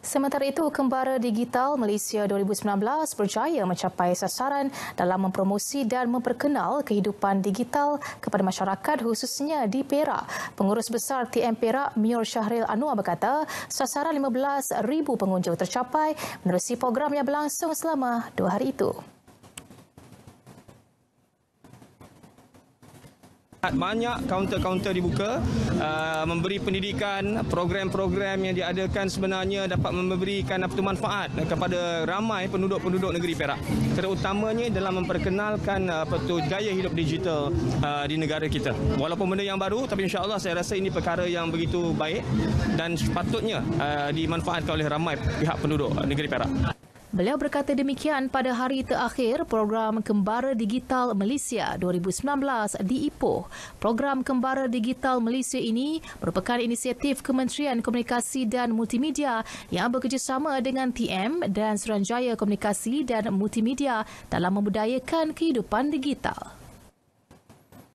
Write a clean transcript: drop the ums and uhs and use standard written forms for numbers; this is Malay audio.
Sementara itu, Kembara Digital Malaysia 2019 berjaya mencapai sasaran dalam mempromosi dan memperkenal kehidupan digital kepada masyarakat khususnya di Perak. Pengurus Besar TM Perak, Mior Syahril Anwar berkata, sasaran 15,000 pengunjung tercapai menerusi program yang berlangsung selama 2 hari itu. Banyak kaunter-kaunter dibuka, memberi pendidikan, program-program yang diadakan sebenarnya dapat memberikan manfaat kepada ramai penduduk-penduduk negeri Perak. Terutamanya dalam memperkenalkan gaya hidup digital di negara kita. Walaupun benda yang baru, tapi insya-Allah saya rasa ini perkara yang begitu baik dan sepatutnya dimanfaatkan oleh ramai pihak penduduk negeri Perak. Beliau berkata demikian pada hari terakhir program Kembara Digital Malaysia 2019 di Ipoh. Program Kembara Digital Malaysia ini merupakan inisiatif Kementerian Komunikasi dan Multimedia yang bekerjasama dengan TM dan Suruhanjaya Komunikasi dan Multimedia dalam membudayakan kehidupan digital.